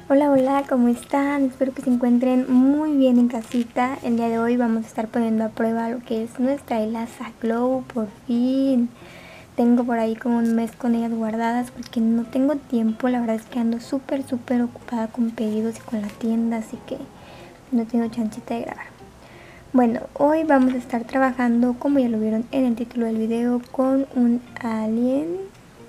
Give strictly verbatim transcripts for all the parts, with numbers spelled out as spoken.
Hola, hola, ¿cómo están? Espero que se encuentren muy bien en casita. El día de hoy vamos a estar poniendo a prueba lo que es nuestra hilaza Glow, por fin. Tengo por ahí como un mes con ellas guardadas porque no tengo tiempo. La verdad es que ando súper, súper ocupada con pedidos y con la tienda, así que no tengo chancita de grabar. Bueno, hoy vamos a estar trabajando, como ya lo vieron en el título del video, con un alien.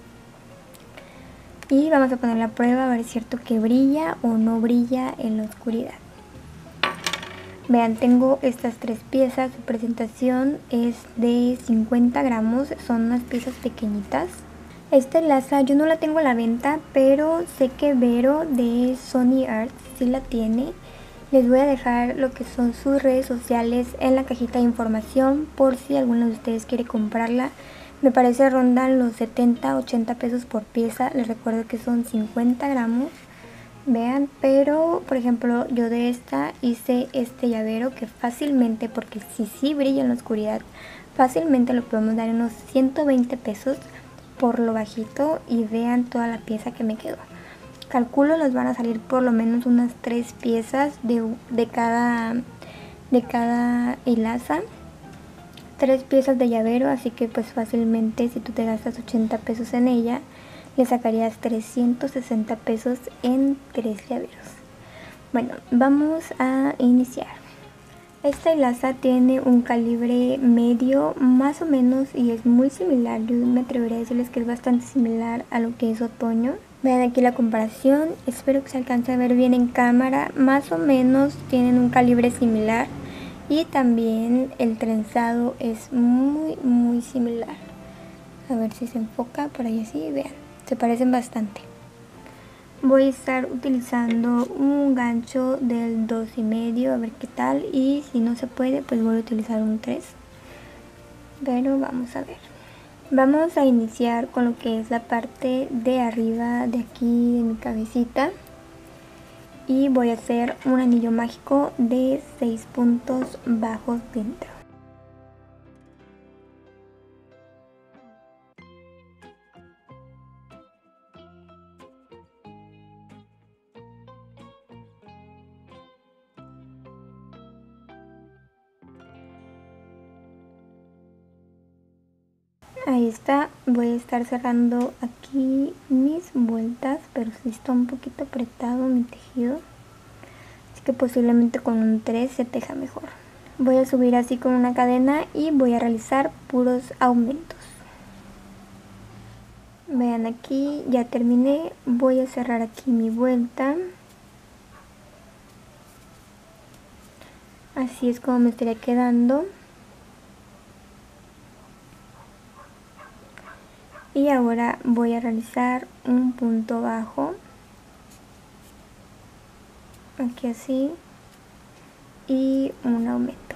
Y vamos a poner la prueba a ver si es cierto que brilla o no brilla en la oscuridad. Vean, tengo estas tres piezas. Su presentación es de cincuenta gramos, son unas piezas pequeñitas. Esta hilaza yo no la tengo a la venta, pero sé que Vero de Sony Art sí la tiene. Les voy a dejar lo que son sus redes sociales en la cajita de información por si alguno de ustedes quiere comprarla. Me parece rondan los setenta, ochenta pesos por pieza. Les recuerdo que son cincuenta gramos. Vean, pero por ejemplo yo de esta hice este llavero que fácilmente, porque si sí brilla en la oscuridad, fácilmente lo podemos dar en unos ciento veinte pesos por lo bajito. Y vean toda la pieza que me quedó. Calculo les van a salir por lo menos unas tres piezas de, de, cada, de cada hilaza. Tres piezas de llavero, así que pues fácilmente si tú te gastas ochenta pesos en ella, le sacarías trescientos sesenta pesos en tres llaveros. Bueno, vamos a iniciar. Esta hilaza tiene un calibre medio más o menos y es muy similar. Yo me atrevería a decirles que es bastante similar a lo que es otoño. Vean aquí la comparación, espero que se alcance a ver bien en cámara. Más o menos tienen un calibre similar y también el trenzado es muy muy similar. A ver si se enfoca por ahí así, vean, se parecen bastante. Voy a estar utilizando un gancho del dos y medio, a ver qué tal, y si no se puede pues voy a utilizar un tres, pero vamos a ver. Vamos a iniciar con lo que es la parte de arriba de aquí de mi cabecita y voy a hacer un anillo mágico de seis puntos bajos dentro. Ahí está, voy a estar cerrando aquí mis vueltas, pero sí está un poquito apretado mi tejido, así que posiblemente con un tres se teja mejor. Voy a subir así con una cadena y voy a realizar puros aumentos. Vean, aquí ya terminé, voy a cerrar aquí mi vuelta. Así es como me estaría quedando. Y ahora voy a realizar un punto bajo, aquí así, y un aumento.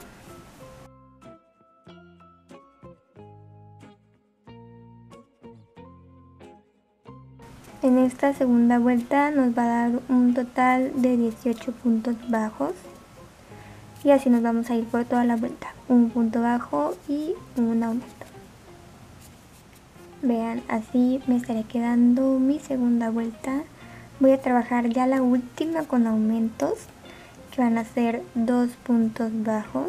En esta segunda vuelta nos va a dar un total de dieciocho puntos bajos. Y así nos vamos a ir por toda la vuelta. Un punto bajo y un aumento. Vean, así me estaría quedando mi segunda vuelta. Voy a trabajar ya la última con aumentos, que van a ser dos puntos bajos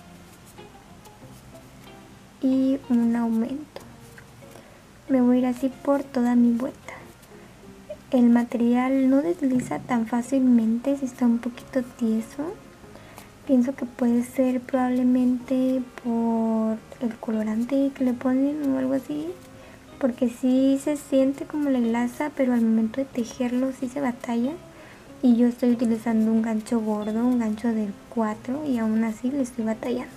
y un aumento. Me voy a ir así por toda mi vuelta. El material no desliza tan fácilmente, si está un poquito tieso. Pienso que puede ser probablemente por el colorante que le ponen o algo así, porque sí se siente como la hilaza, pero al momento de tejerlo sí se batalla. Y yo estoy utilizando un gancho gordo, un gancho del cuatro, y aún así le estoy batallando.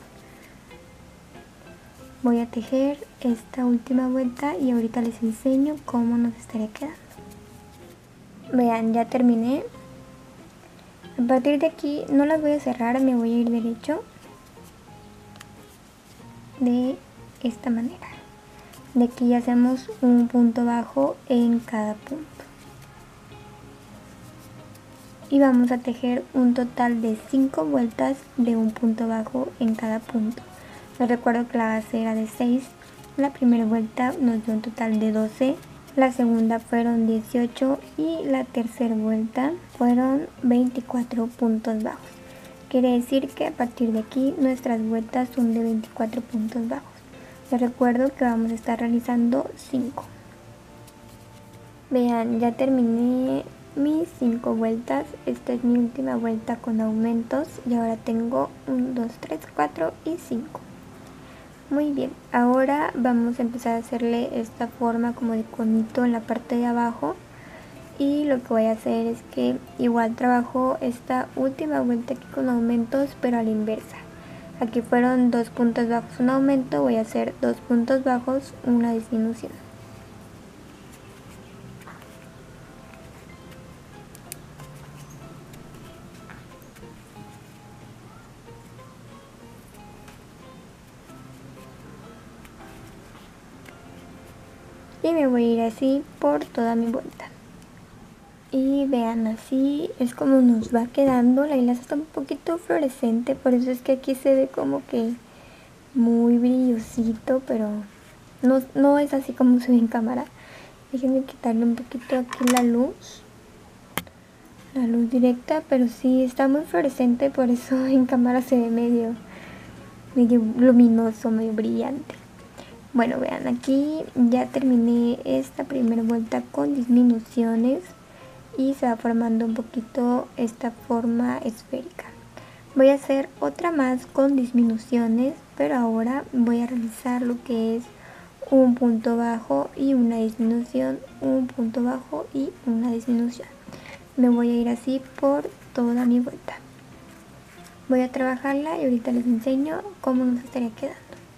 Voy a tejer esta última vuelta y ahorita les enseño cómo nos estaría quedando. Vean, ya terminé. A partir de aquí no las voy a cerrar, me voy a ir derecho de esta manera. De aquí ya hacemos un punto bajo en cada punto. Y vamos a tejer un total de cinco vueltas de un punto bajo en cada punto. Les recuerdo que la base era de seis. La primera vuelta nos dio un total de doce la segunda fueron dieciocho y la tercera vuelta fueron veinticuatro puntos bajos. Quiere decir que a partir de aquí nuestras vueltas son de veinticuatro puntos bajos. Les recuerdo que vamos a estar realizando cinco. Vean, ya terminé mis cinco vueltas. Esta es mi última vuelta con aumentos y ahora tengo uno, dos, tres, cuatro y cinco. Muy bien, ahora vamos a empezar a hacerle esta forma como de conito en la parte de abajo. Y lo que voy a hacer es que igual trabajo esta última vuelta aquí con aumentos, pero a la inversa. Aquí fueron dos puntos bajos un aumento, voy a hacer dos puntos bajos una disminución. Y me voy a ir así por toda mi vuelta. Y vean, así es como nos va quedando. La hilaza está un poquito fluorescente, por eso es que aquí se ve como que muy brillosito, pero no, no es así como se ve en cámara. Déjenme quitarle un poquito aquí la luz, la luz directa, pero sí está muy fluorescente, por eso en cámara se ve medio, medio luminoso, medio brillante. Bueno, vean, aquí ya terminé esta primera vuelta con disminuciones y se va formando un poquito esta forma esférica. Voy a hacer otra más con disminuciones, pero ahora voy a realizar lo que es un punto bajo y una disminución, un punto bajo y una disminución. Me voy a ir así por toda mi vuelta. Voy a trabajarla y ahorita les enseño cómo nos estaría quedando.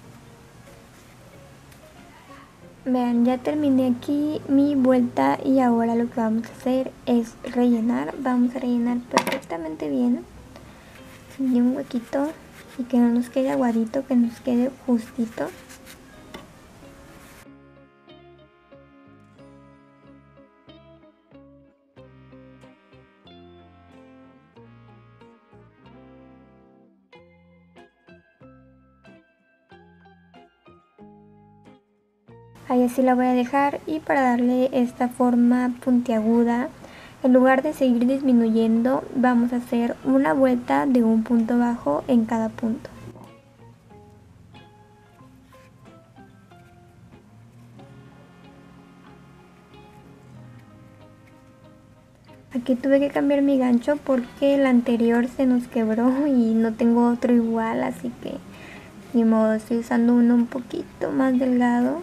Vean, ya terminé aquí mi vuelta y ahora lo que vamos a hacer es rellenar. Vamos a rellenar perfectamente bien, sin un huequito, y que no nos quede aguadito, que nos quede justito. Ahí así la voy a dejar, y para darle esta forma puntiaguda, en lugar de seguir disminuyendo, vamos a hacer una vuelta de un punto bajo en cada punto. Aquí tuve que cambiar mi gancho porque el anterior se nos quebró y no tengo otro igual, así que ni modo, estoy usando uno un poquito más delgado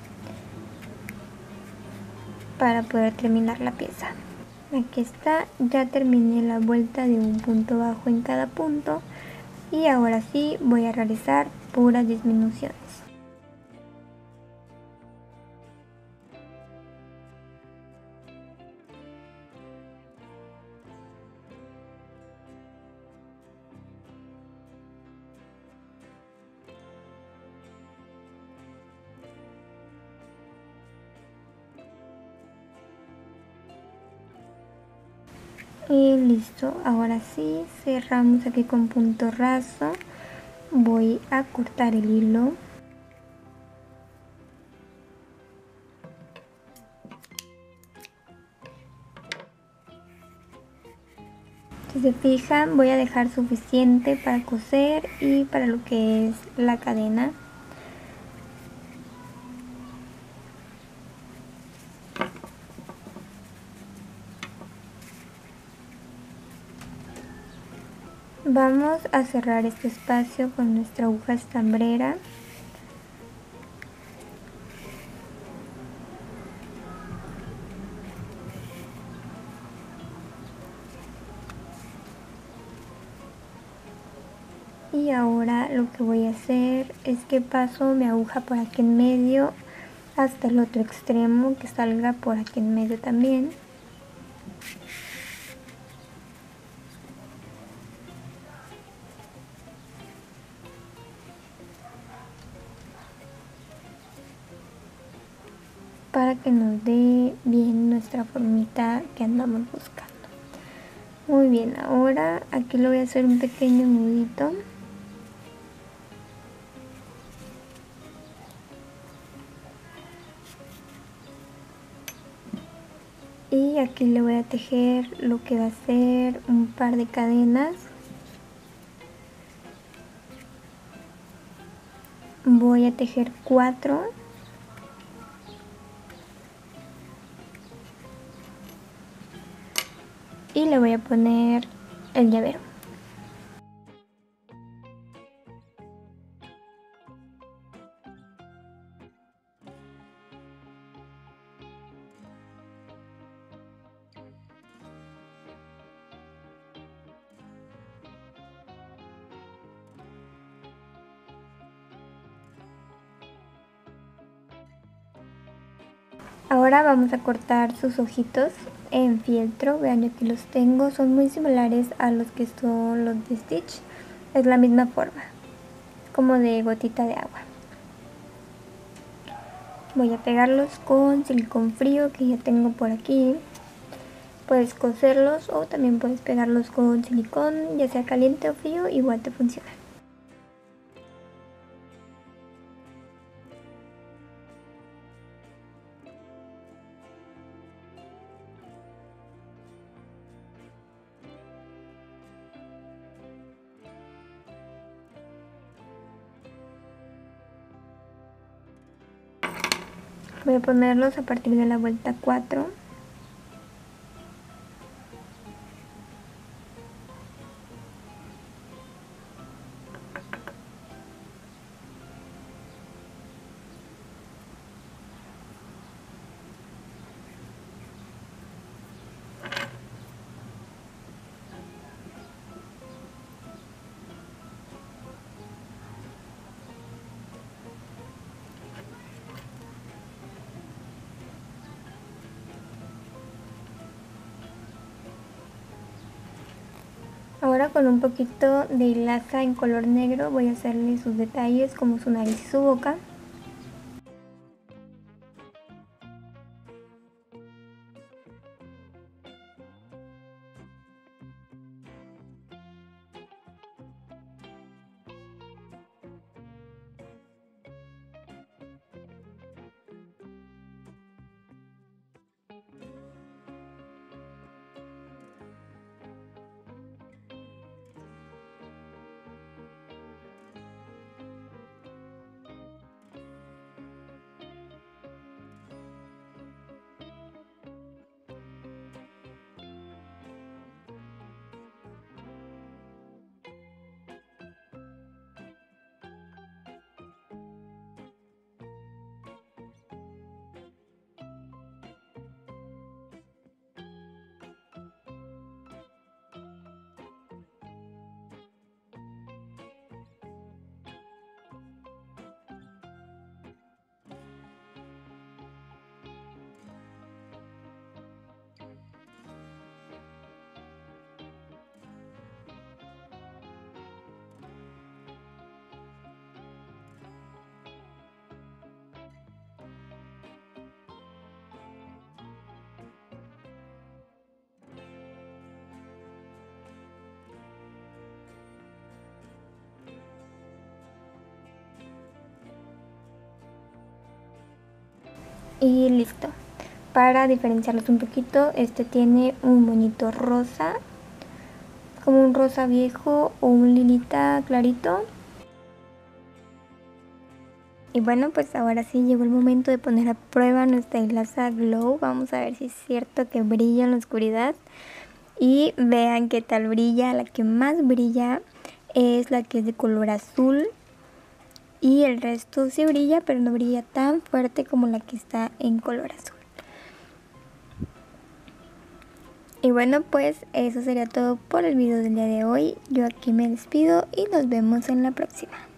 para poder terminar la pieza. Aquí está, ya terminé la vuelta de un punto bajo en cada punto y ahora sí voy a realizar puras disminuciones. Y listo, ahora sí cerramos aquí con punto raso. Voy a cortar el hilo. Si se fijan, voy a dejar suficiente para coser y para lo que es la cadena. Vamos a cerrar este espacio con nuestra aguja estambrera. Y ahora lo que voy a hacer es que paso mi aguja por aquí en medio hasta el otro extremo, que salga por aquí en medio también. Para que nos dé bien nuestra formita que andamos buscando. Muy bien, ahora aquí le voy a hacer un pequeño nudito. aquí le voy a tejer lo que va a ser un par de cadenas. Voy a tejer cuatro. Y le voy a poner el llavero. Ahora vamos a cortar sus ojitos en fieltro. Vean, yo aquí los tengo, son muy similares a los que son los de Stitch. Es la misma forma, como de gotita de agua. Voy a pegarlos con silicón frío que ya tengo por aquí. Puedes coserlos o también puedes pegarlos con silicón, ya sea caliente o frío, igual te funciona. Voy a ponerlos a partir de la vuelta cuatro. Ahora con un poquito de hilaza en color negro voy a hacerle sus detalles como su nariz y su boca. Y listo. Para diferenciarlos un poquito, este tiene un bonito rosa, como un rosa viejo o un lilita clarito. Y bueno, pues ahora sí llegó el momento de poner a prueba nuestra hilaza Glow. Vamos a ver si es cierto que brilla en la oscuridad. Y vean qué tal brilla. La que más brilla es la que es de color azul. Y el resto sí brilla, pero no brilla tan fuerte como la que está en color azul. Y bueno, pues eso sería todo por el video del día de hoy. Yo aquí me despido y nos vemos en la próxima.